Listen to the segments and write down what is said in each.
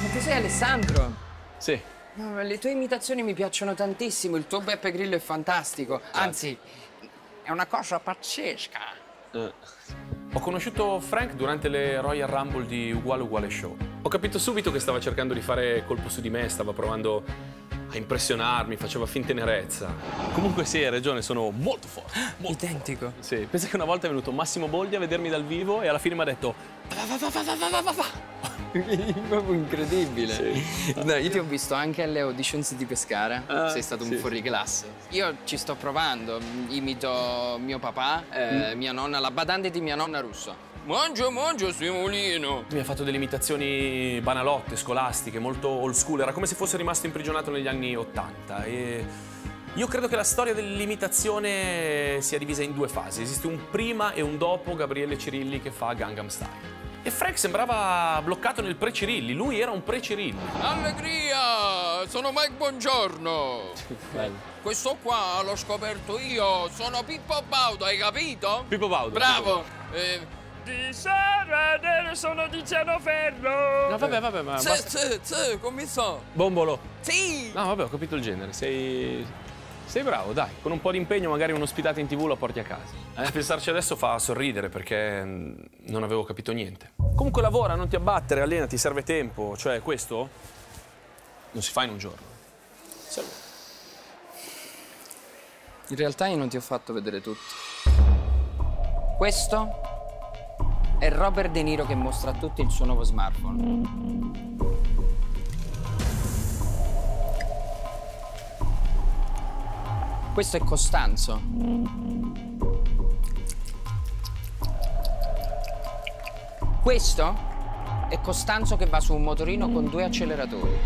tu sei Alessandro? Sì. No, le tue imitazioni mi piacciono tantissimo, il tuo Beppe Grillo è fantastico. Anzi, è una cosa pazzesca. Ho conosciuto Frank durante le Royal Rumble di Uguale Uguale Show. Ho capito subito che stava cercando di fare colpo su di me, stava provando a impressionarmi, faceva fintenerezza. Comunque sì, hai ragione, sono molto forte. Molto Identico. forte. Sì, pensa che una volta è venuto Massimo Boldi a vedermi dal vivo e alla fine mi ha detto Proprio incredibile. Sì. No, io ti ho visto anche alle auditions di Pescara, sei stato sì. un fuoriclasse. Io ci sto provando, imito mio papà, mia nonna, la badante di mia nonna russa. Mangio, Simolino. Mi ha fatto delle imitazioni banalotte, scolastiche, molto old school, era come se fosse rimasto imprigionato negli anni '80 e io credo che la storia dell'imitazione sia divisa in due fasi. Esiste un prima e un dopo Gabriele Cirilli che fa Gangnam Style. E Frank sembrava bloccato nel pre-Cirilli, lui era un pre-Cirilli. Allegria! Sono Mike Buongiorno! Bello. Questo qua l'ho scoperto io, sono Pippo Baudo, hai capito? Pippo Baudo. Bravo! Di Sara, sono Tiziano Ferro. No, vabbè, ma basta. Come so? Bombolo. Sì! No, vabbè, ho capito il genere. Sei bravo, dai. Con un po' di impegno magari un'ospitata in TV la porti a casa. A pensarci adesso fa sorridere perché non avevo capito niente. Comunque lavora, non ti abbattere, allenati, serve tempo. Cioè, questo non si fa in un giorno. Serve. In realtà io non ti ho fatto vedere tutto. Questo è Robert De Niro che mostra a tutti il suo nuovo smartphone. Questo è Costanzo. Questo è Costanzo che va su un motorino con 2 acceleratori.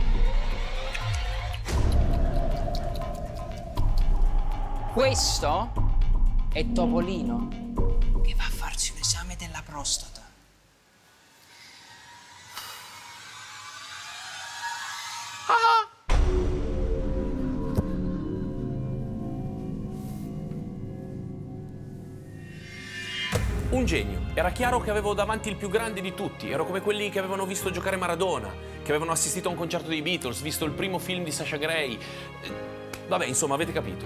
Questo è Topolino che va a farsi un esame della prostata. Un genio. Era chiaro che avevo davanti il più grande di tutti. Ero come quelli che avevano visto giocare Maradona, che avevano assistito a un concerto dei Beatles, visto il primo film di Sasha Grey. Vabbè, insomma, avete capito.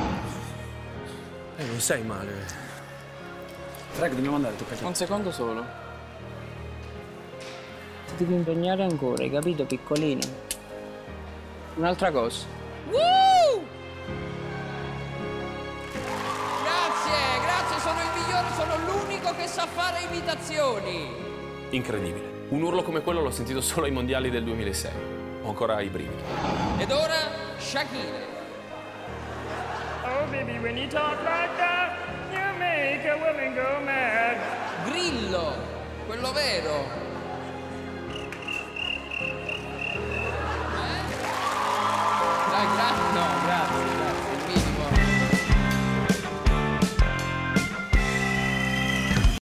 Non sei male. Frank, dobbiamo andare, tocca a te. Un secondo solo. Ti devi impegnare ancora, hai capito, piccolino? Un'altra cosa. Grazie, sono il migliore, sono l'unico che sa fare imitazioni. Incredibile. Un urlo come quello l'ho sentito solo ai mondiali del 2006. Ho ancora i brividi. Ed ora, Shakira. Oh baby, when you talk like that, you make a woman go mad. Grillo, quello vero.